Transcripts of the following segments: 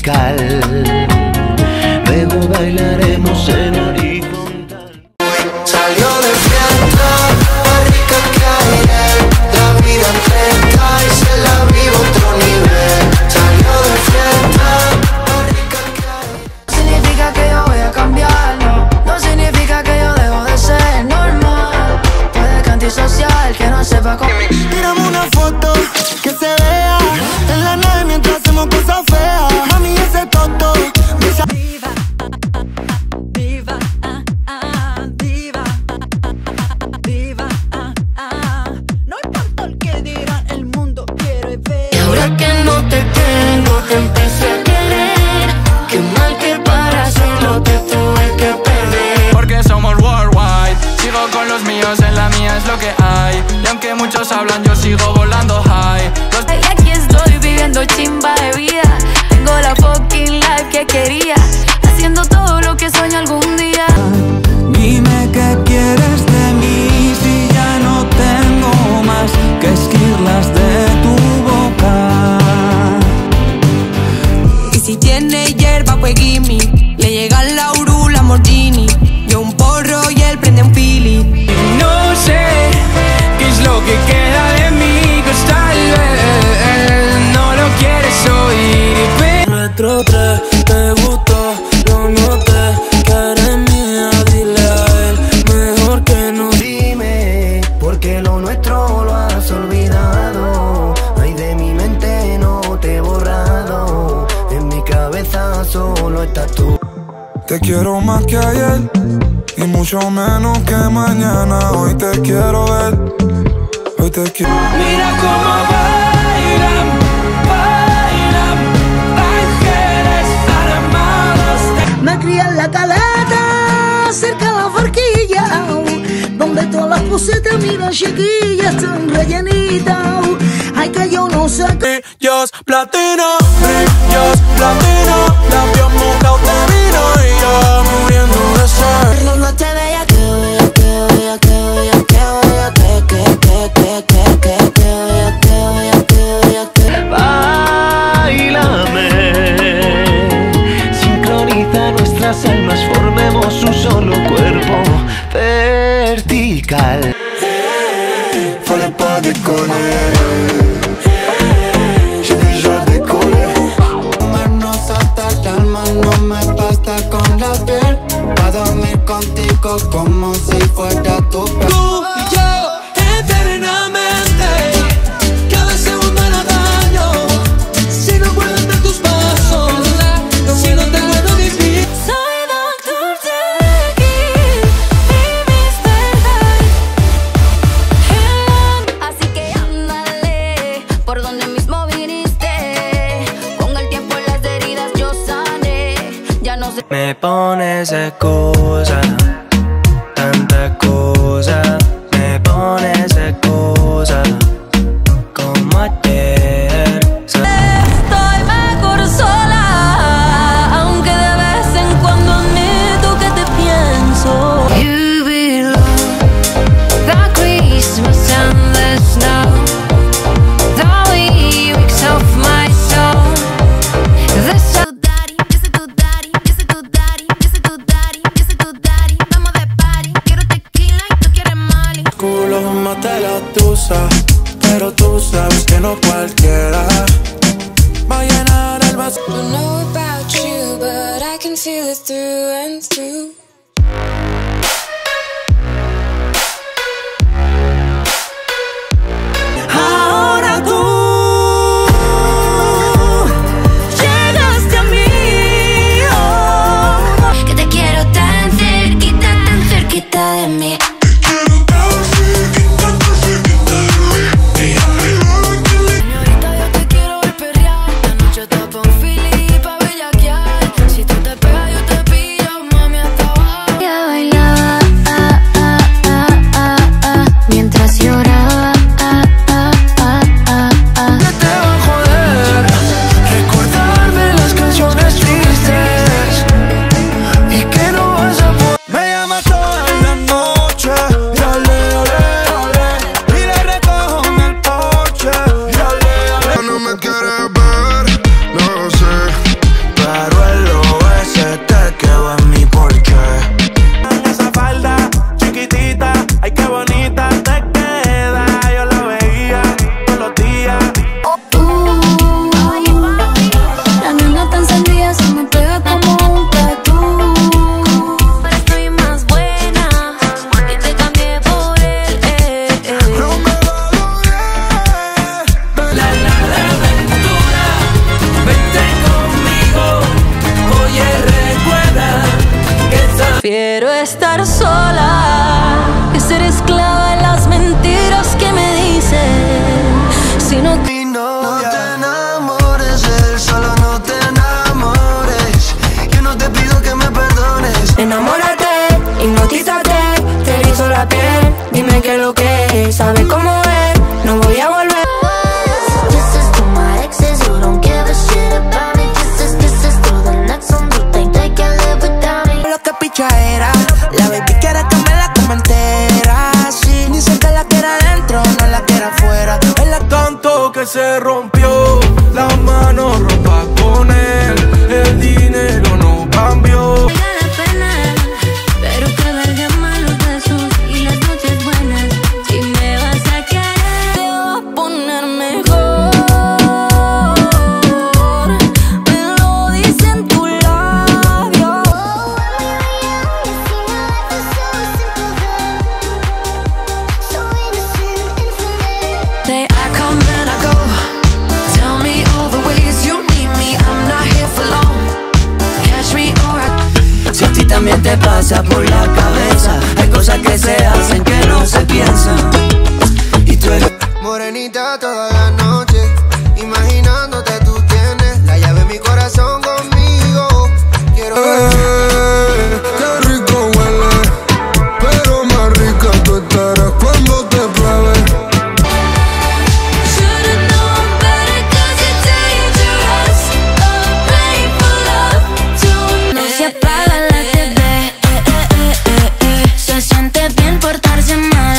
vertical. Luego bailaremos en horizontal. Salió de fiesta, más rica que ayer. La vida enfrenta y se la vive otro nivel. Salió de fiesta, más rica que ayer. No significa que yo voy a cambiar, no significa que yo dejo de ser normal. Puede que antisocial, que no sepa cómo. Tiramos una foto que se vea en la nave mientras hacemos cosas feas. Mami, ese toto Diva, diva, diva, diva, no importa el que dirá el mundo, quiero ver. Y ahora que no te tengo, te empecé a querer. Qué mal que para hacerlo te tuve que perder. Porque somos worldwide. Sigo con los míos, en la mía es lo que hay. Y aunque muchos hablan, yo sigo volando high. Y aquí estoy viviendo chimba de vida. Tengo la fucking life que quería, haciendo todo lo que sueño algún día. Dime qué quieres de mí si ya no tengo más que esquirlas de tu boca. Y si tiene hierba, pues gimme. Le llega la Uru, Lamborghini. Yo un porro y él prende un pili. No sé qué es lo que queda de mí, pues tal vez no lo quieres oír. Nuestro tres te gustó, lo noté, que eres mía, dile a él, mejor que no. Dime, porque lo nuestro lo has olvidado. Ay, de mi mente no te he borrado. En mi cabeza solo estás tú. Te quiero más que ayer y mucho menos que mañana. Hoy te quiero ver, hoy te quiero. Mira cómo bailan, bailan, ángeles armados. Me crié en la caleta, cerca de la barquilla, donde todas las pusetas, mira chiquillas, están rellenitas. Ay, que yo no sé qué. Brillos platino, labios mojados de vino y yo muriendo de sed. No te veía que bella, que bella, que bella, que bella, que bella, que bella, que bella. Báilame, sincroniza nuestras almas, formemos un solo cuerpo vertical. Fallait pas déconner. J'ai déjà décollé. Manos hasta el alma, no me basta con la piel. Pa' dormir contigo como si fuera tu piel. Tú y yo eternamente, cada segundo era daño. Si no puedo ver tus pasos, si no te puedo vivir. Soy Dr. Jekyll y Mr. Hyde. Así que ándale por donde mismo viniste. Con el tiempo las heridas yo sané. Ya no sé. Me pones excusa, tanta excusa. Me pones excusa, como ayer. Estoy mejor sola, aunque de vez en cuando admito que te pienso. You belong, the Christmas and the snow, the lyrics of my song. The sun. Yo soy tu daddy, yo soy tu daddy, yo soy tu daddy, yo soy tu daddy. Vamos de party, quiero tequila y tú quieres Mali. Culo mate la tusa, pero tú sabes que no cualquiera va a llenar el vaso. Don't know about you, but I can feel it through and through. Ahora tú llegaste a mí, oh. Que te quiero tan cerquita de mí. Señorita, yo te quiero ver perrear. La noche está pa' un fili, pa' bellaquear. Si tú te pegas, yo te pillo, mami, hasta abajo. sola que ser esclava de las mentiras que me dicen. Si no te No te enamores de él, solo no te enamores. Yo no te pido que me perdones. Enamórate, hipnotízate, te erizo la piel. Dime qué es lo que es, sabes cómo es, no voy a volver. Kisses to my exes, you don't give a shit about me. Kisses, kisses to the next one, you think they can live without me. Lo que picha era, la baby quiere que me la coma entera. Sí, dice que la quiera adentro, no la quiera afuera. Él la cantó que se rompió, las manos rotas con él, el dinero no cambió. valga la pena, pero que valgan más los besos y las noches buenas. Si me vas a querer, te voy a poner mejor. Me lo dicen tus labios. They I come and I go. Tell me all the ways you need me. I'm not here for long. Catch me or I. Si a ti también te pasa por la cabeza, hay cosas que se hacen que no se piensan. Y tú eres Morenita toda la noche, imaginándote tú tienes la llave de mi corazón conmigo. Quiero Qué rico huele, pero más rica tú estarás cuando te pruebe. Should've known better 'cause you're dangerous. A plane for love to No se apaga la TV, se siente bien portarse mal.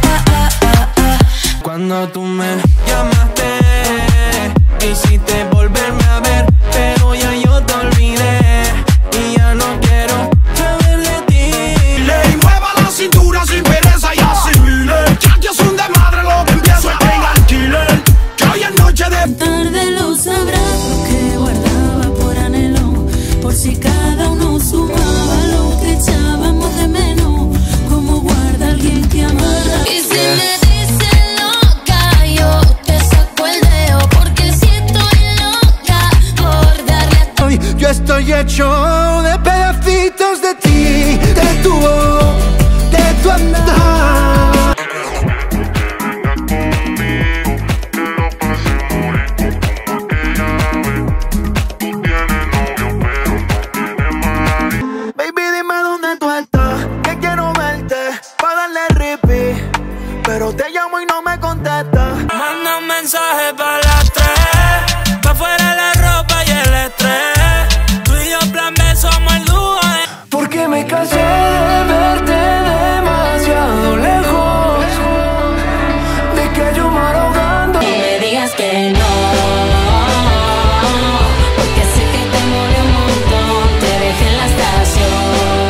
Cuando tú me llamaste, quisiste volverme a ver, pero ya yo te olvidé y ya no quiero saber de ti. Ley, mueva la cintura sin pereza y asimile. Que aquí es un desmadre lo que empiezo es en alquiler. Que hoy es noche de tarde lo sabrás lo que guardaba por anhelo. Por si cada uno sumaba lo que echábamos de menos. Como guarda alguien que amara. Y si me dicen loca, yo te saco el dedo. Porque si estoy loca por darle a Hoy yo estoy hecho de pedacitos de ti, de tu voz, de tu andar. Baby, dime dónde tú estás, que quiero verte, pa' darle repeat. Pero te llamo y no me contestas. Manda un mensaje para las 3, pa' fuera la ropa y el estrés. Tú y yo plan B somos el dúo de... Porque me cansé de verte demasiado lejos, de que yo me ahogando. no me digas que no. Porque sé que te mole un montón. Te dejé en la estación.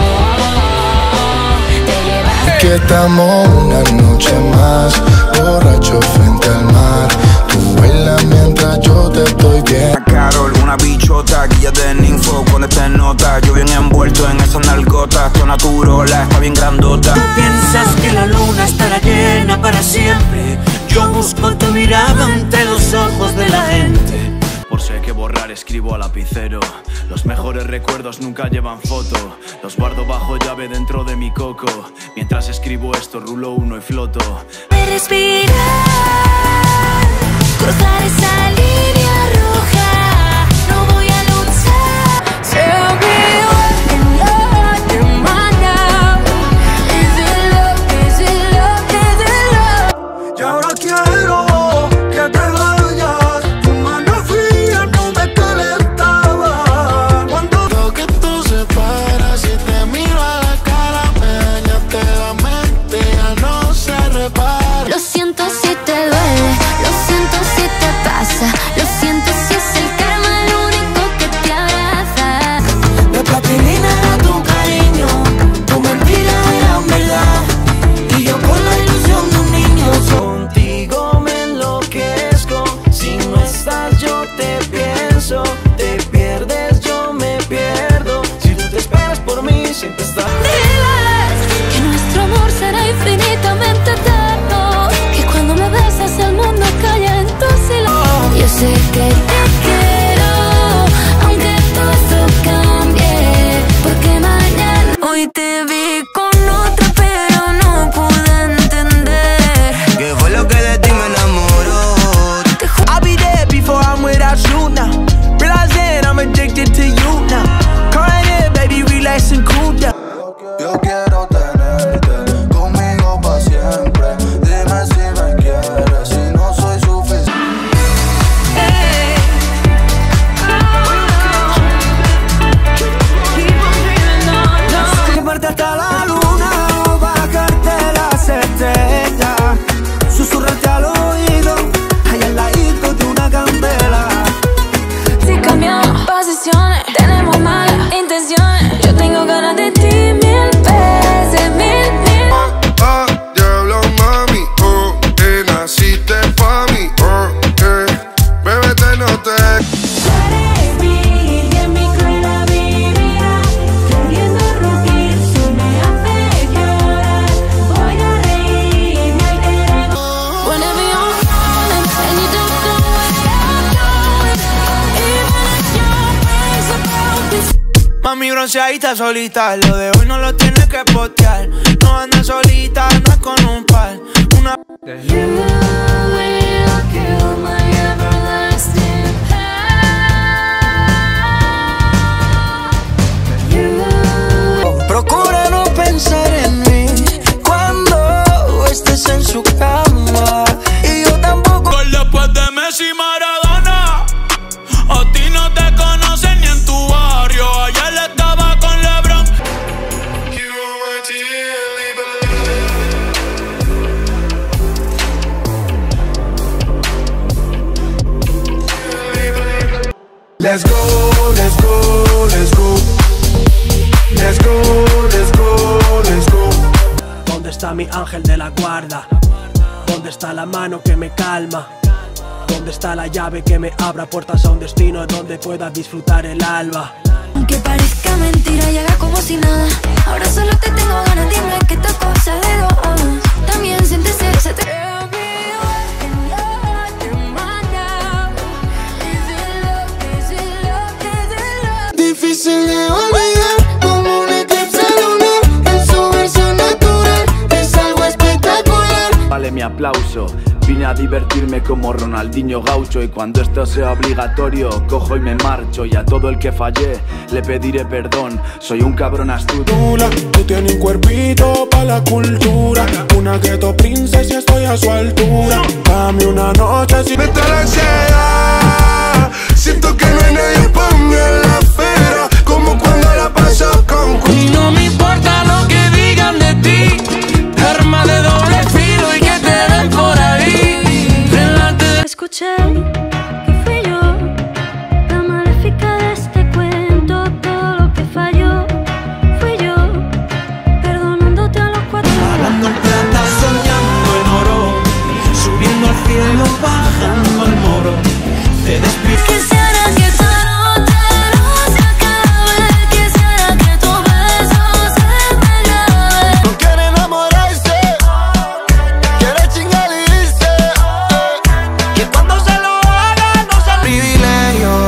Te llevas. Que estamos una noche más, borracho frente al mar. Tú bailas mientras yo te estoy viendo. Carol, una bichota, guía de ninfo cuando te nota. Yo bien envuelto en esas nalgotas, tu naturola está bien grandota. Piensas que la luna estará llena para siempre. Yo busco tu mirada ante los ojos de la gente. Por si hay que borrar, escribo a lapicero. Los mejores recuerdos nunca llevan foto. Los guardo bajo llave dentro de mi coco. Mientras escribo esto, rulo uno y floto. Respirar, cruzar esa línea roja. No voy a luchar. Tell me what in your mind now. Is it love? Is it love? Is it love? Y ahora quiero que te vayas. Tu mano fría no me calentaba. Cuando Lo que tú separas, si te miro a la cara, me dañaste la mente, ya no se repara. Lo siento si te duele, lo siento si te pasa. bronceadita solita. Lo de hoy no lo tienes que postear. No andas solita, andas con un par. Una... Procura no pensar en mí cuando estés en su cama. Y yo tampoco. Después de Messi y Maradona, a ti no te conocen ni en tu barrio. Ayer estaba con LeBron. Let's go, let's go, let's go. Let's go, let's go, let's go. ¿Dónde está mi ángel de la guarda? ¿Dónde está la mano que me calma? ¿Dónde está la llave que me abra puertas a un destino donde pueda disfrutar el alba? Aunque parezca mentira y haga como si nada, ahora solo te tengo ganas, dime que esta cosa de dos. También sientes ese difícil de olvidar, como un eclipse lunar. En su versión natural es algo espectacular. Vale mi aplauso. Vine a divertirme como Ronaldinho Gaucho. Y cuando esto sea obligatorio, cojo y me marcho. Y a todo el que fallé, le pediré perdón. Soy un cabrón astuto. Tú tienes un cuerpito pa' la cultura. Una ghetto princesa, estoy a su altura. Dame una noche sin meter la ansiedad. Siento que no hay nadie pa' mí en la esfera, como cuando la paso con Y no me importa lo que digan de ti, arma de doble filo y que te den por ahí. Escuché que fui yo la maléfica de este cuento. Todo lo que falló fui yo, perdonándote a los cuatro. Hablando en plata, soñando en oro, subiendo al cielo, bajando el moro. Te despido. Quisiera que esta noche no se acabe, quisiera que tu beso se me grabe. No quiere enamorarse, quiere chingar y dice que cuando se lo haga no sea privilegio.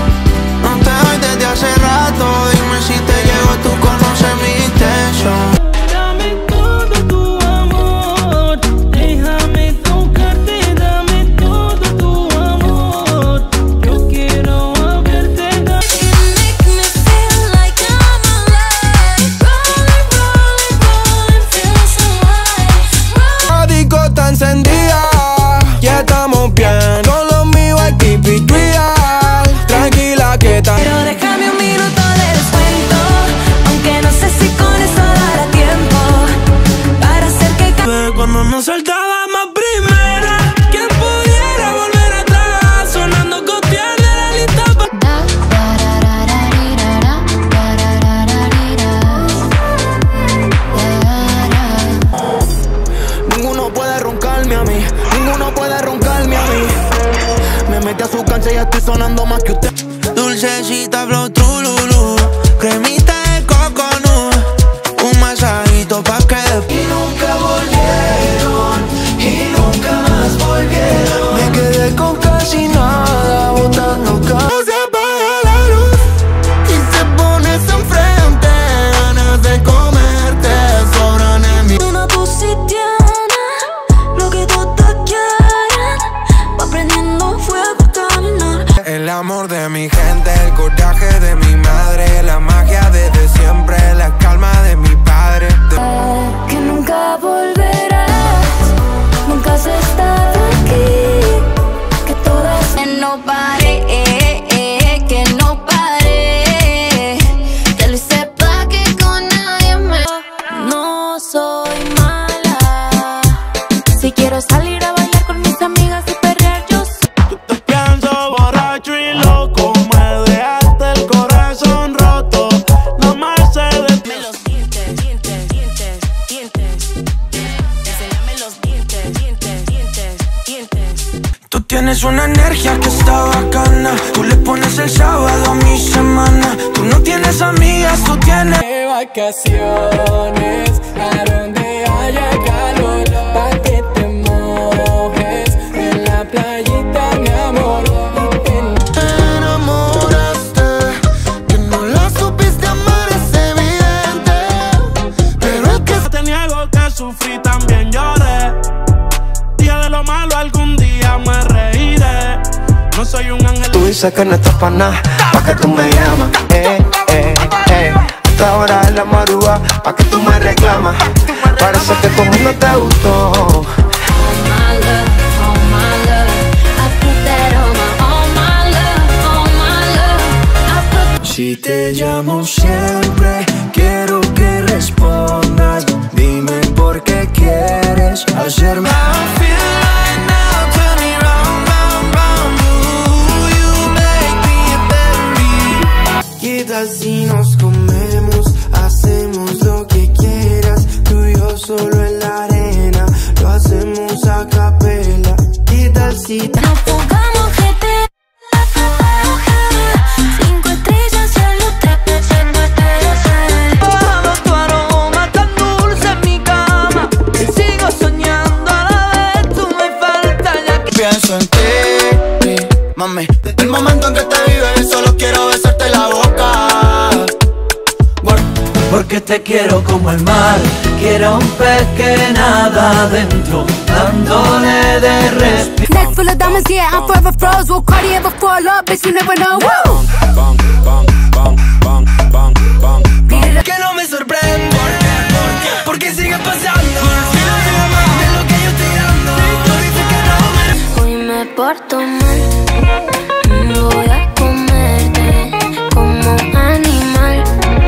No te doy desde hace rato, dime si te llego, tú conoces mi intención. Dame todo tu amor, déjame tocarte, dame todo tu amor. Yo quiero verte. You make me feel like I'm alive, rolling, rolling, rolling, feel so high. La disco está encendida, ya estamos bien. Con lo mío hay keep it real. Tranquila que está. Pero déjame un minuto de descuento, aunque no sé si con eso dará tiempo para hacer que Cuando nos soltábamos primera, ¿quién pudiera volver atrás? Sonando copiar de la lista. Ninguno puede roncarme a mí, ninguno puede roncarme a mí. Me metí a su cancha y ya estoy sonando más que usted. Dulcecita, flow, trululú, cremita de coconut, un masajito pa' que. Y nunca volvieron, y nunca más volvieron. Me quedé con casi nada, botando se apaga la luz y se pones enfrente, ganas de comerte, sobran en mi. una positiana, lo que todos quieren, va prendiendo fuego a caminar. El amor de mi gente, el coraje de mi madre, la magia desde siempre, la calma de mi padre. Que nunca volverás, nunca has estado aquí, que todas no pare, que no pare, que lo hice pa' que con nadie me. No soy mala, si quiero salir a bailar con mis amigas y perrear yo soy. Te pienso borracho y loco, me dejaste el corazón roto. No me sé de ti. Los dientes, dientes, dientes, dientes. Enséñame los dientes, dientes, dientes, dientes. Tú tienes una energía que está bacana. Tú le pones el sábado a mi semana. Tú no tienes amigas, tú tienes vacaciones a donde haya calor, pa' que te mojes en la playita, mi amor. Te enamoraste, que no la supiste amar. sufrí, también lloré. Día de lo malo, algún día me reiré. No soy un ángel. Tú dices que no estás pa' nada, pa' que tú me llamas. Hasta ahora es la madrugada, pa' que tú me reclamas. Parece que como no te gustó. Si te llamo siempre, quiero que respondas. Dime por qué quieres hacerme. ¿Qué tal si nos comemos? Hacemos lo que quieras. Tú y yo solo en la arena, lo hacemos a capela. ¿Qué tal si nos pongamos GT? 5 estrellas y el hotel. Bajo tu aroma tan dulce en mi cama, y sigo soñando a la vez, tú me faltas ya que Pienso en ti, mami. Desde el momento en que te vi, bebé, solo quiero besarte la boca. Porque te quiero como el mar, quiero un pez que nada adentro, dándole de respirar. Neck full of diamonds, yeah, I'm forever froze. We'll Cartier before love, bitch, you never know. Woo! que no me sorprende. Porque sigue pasando de lo que yo estoy dando. Tú dices que no me... Hoy me porto mal, voy a comerte como un animal.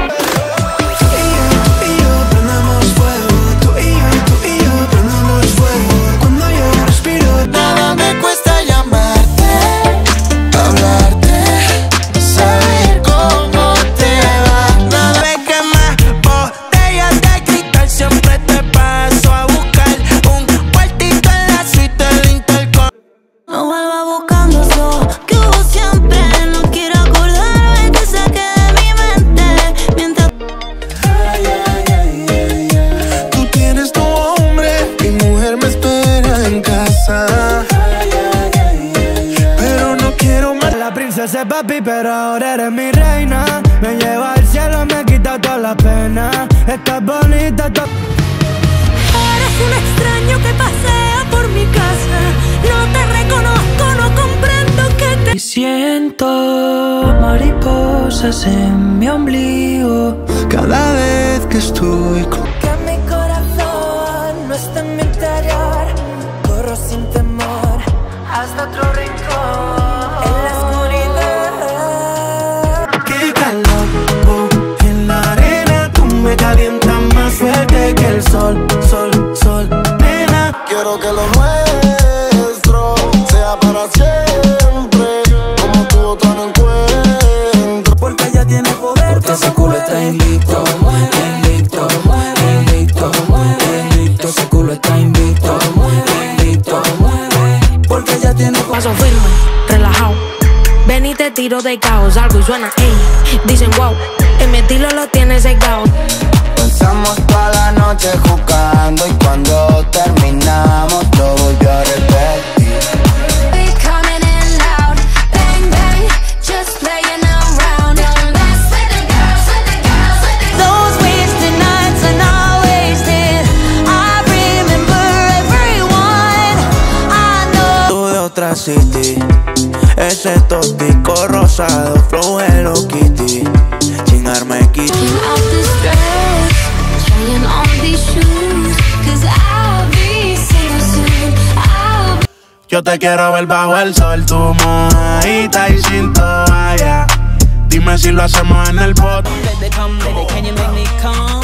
Y yo prendemos fuego, tú y yo prendemos fuego. Cuando yo respiro, Nada me cuesta llamarte, hablarte, saber cómo te va. nada me quema. Botellas de cristal, siempre te paso a buscar un cuartito en la suite del Intercom. No vuelva buscando eso que hubo siempre. No quiero acordarme que saqué de mi mente mientras. Tú tienes tu hombre, mi mujer me espera en casa. Pero no quiero más. La princesa es papi, pero ahora eres mi reina. Me lleva al cielo, me quita toda la pena. Estás bonita, Eres un extraño que pasea por mi casa. No te reconozco, no comprendo que te siento mariposas en mi ombligo Cada vez que estoy con... que mi corazón no está en mi interior. Corro sin temor hasta otro rincón en la oscuridad. Qué calor, en la arena tú me calientas más fuerte que el sol, sol, nena. Quiero que lo nuestro sea para siempre, como tu otro no encuentro. Porque ella tiene poder. Porque ese culo está invicto, invicto, invicto, invicto. Ese culo está invicto, invicto. Porque ella tiene Paso firme, relajado. Ven y te tiro de caos. Algo y suena, ey. Dicen wow, en mi estilo lo tienes secado. Pasamos toda la noche jugando y cuando terminamos lo volvió a repetir. We coming in loud, bang bang, just playing around. Don't mess with the girls, with the girls, with the those wasted nights are not wasted. I remember everyone I know. tú de otra city. Ese tópico rosado, flow Hello Kitty. Sin arma X. Out the stress, trying on these shoes, 'cause I'll be single soon. I'll be Yo te quiero ver bajo el sol, tu mojadita y sin toalla. Dime si lo hacemos en el bote. Baby, come, baby, can you make me come?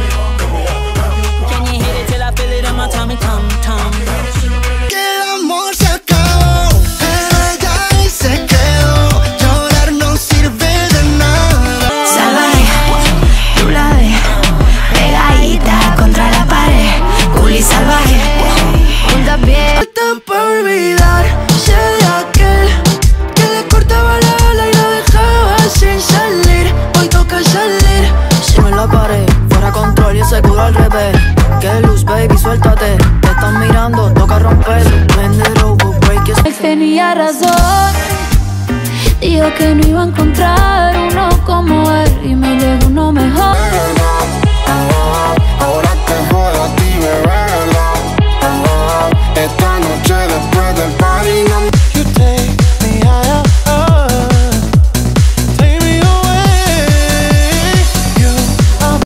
Can you hit it till I feel it in my tummy, tum, tum? Que el amor se acabó, pero ella ahí se quedó. Llorar no sirve de nada. salvaje, tú la ves, pegadita contra la pared, cool y salvaje, juntas bien. Falta para olvidar, sé de aquel que le cortaba la ala y la dejaba sin salir. Hoy toca salir. Si me la pared, fuera control y ese culo al revés. Que luz, baby, suéltate. Te están mirando, toca romper. Bend it over, break your... Él tenía razón, dijo que no iba a encontrar uno como él y me llegó uno mejor. Ahora te jodo a ti, bebé. Esto